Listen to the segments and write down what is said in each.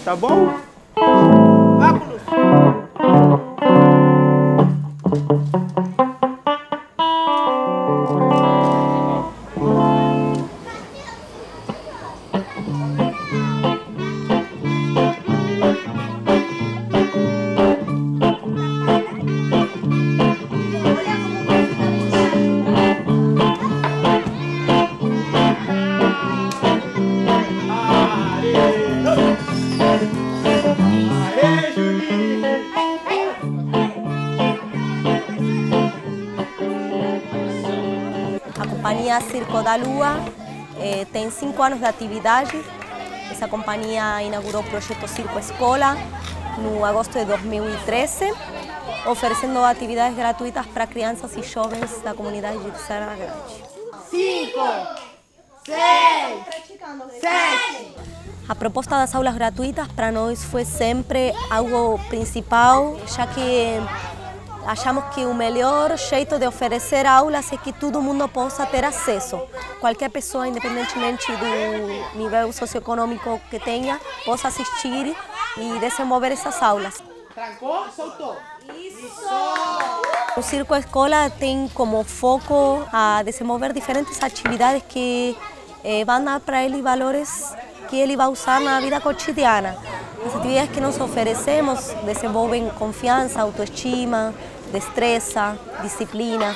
tá bom? Óculos. A companhia Circo da Lua tem 5 anos de atividade. Essa companhia inaugurou o projeto Circo Escola no agosto de 2013, oferecendo atividades gratuitas para crianças e jovens da comunidade de Serra Grande. 5, 6, 7. A proposta das aulas gratuitas para nós foi sempre algo principal, já que achamos que o melhor jeito de oferecer aulas é que todo mundo possa ter acesso. Qualquer pessoa, independentemente do nível socioeconômico que tenha, possa assistir e desenvolver essas aulas. Trancou, soltou. Isso! O Circo Escola tem como foco a desenvolver diferentes atividades que vão dar para ele valores que ele vai usar na vida cotidiana. As atividades que nós oferecemos desenvolvem confiança, autoestima, destreza, disciplina.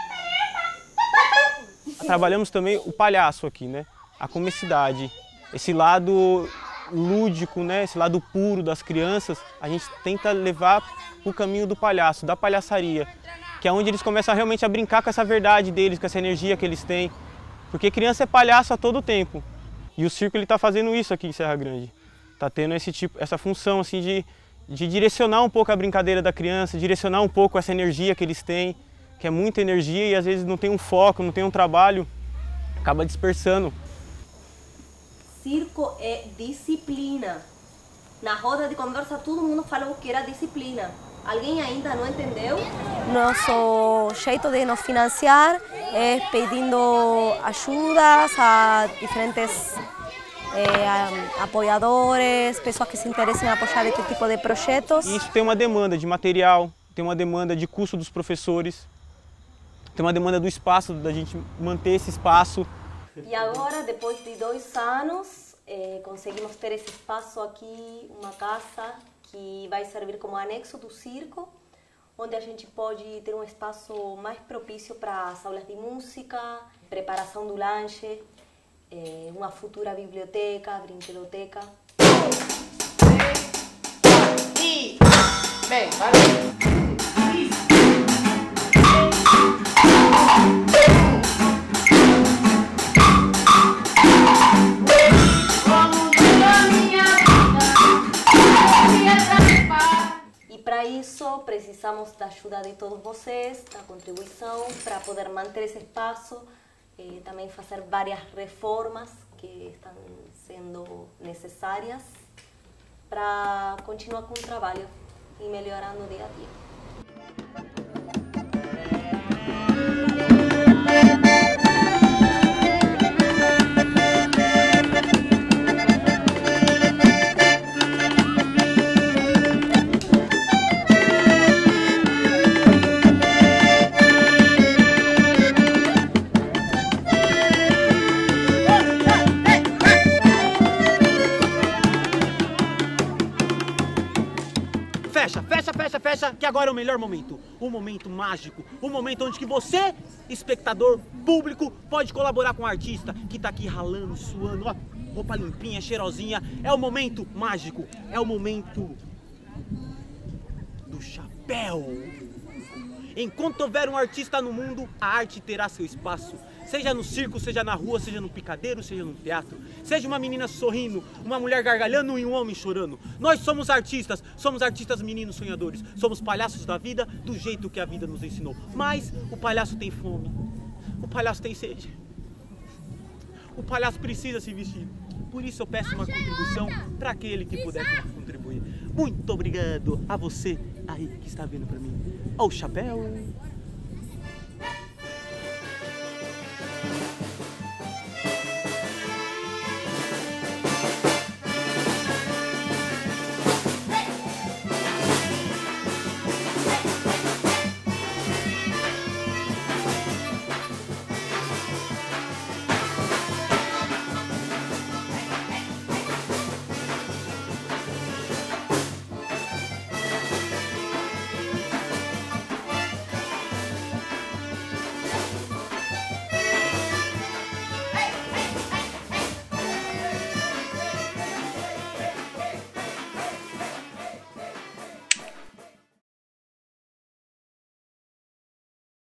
Trabalhamos também o palhaço aqui, né? A comicidade, esse lado lúdico, né? Esse lado puro das crianças, a gente tenta levar o caminho do palhaço, da palhaçaria, que é onde eles começam realmente a brincar com essa verdade deles, com essa energia que eles têm. Porque criança é palhaço a todo tempo. E o circo está fazendo isso aqui em Serra Grande. Está tendo essa função assim, de direcionar um pouco a brincadeira da criança, direcionar um pouco essa energia que eles têm, que é muita energia e às vezes não tem um foco, não tem um trabalho, acaba dispersando. Circo é disciplina. Na roda de conversa todo mundo falou que era disciplina. Alguém ainda não entendeu? Nosso jeito de nos financiar é pedindo ajudas a diferentes apoiadores, pessoas que se interessem em apoiar este tipo de projetos. E isso tem uma demanda de material, tem uma demanda de custo dos professores, tem uma demanda do espaço, da gente manter esse espaço. E agora, depois de 2 anos, conseguimos ter esse espaço aqui, uma casa que vai servir como anexo do circo, onde a gente pode ter um espaço mais propício para as aulas de música, preparação do lanche, uma futura biblioteca, brinquedoteca. E... Bem, valeu. E para isso precisamos da ajuda de todos vocês, da contribuição, para poder manter esse espaço, também fazer várias reformas que estão sendo necessárias para continuar com o trabalho e melhorando dia a dia. Fecha, que agora é o melhor momento. Um momento mágico, um momento onde que você, espectador, público, pode colaborar com o artista que tá aqui ralando, suando, ó, roupa limpinha, cheirosinha. É o momento mágico, é o momento do chapéu. Enquanto houver um artista no mundo, a arte terá seu espaço. Seja no circo, seja na rua, seja no picadeiro, seja no teatro. Seja uma menina sorrindo, uma mulher gargalhando e um homem chorando. Nós somos artistas meninos sonhadores. Somos palhaços da vida, do jeito que a vida nos ensinou. Mas o palhaço tem fome, o palhaço tem sede. O palhaço precisa se vestir. Por isso eu peço uma contribuição para aquele que puder contribuir. Muito obrigado a você aí que está vindo para mim. Ó o chapéu.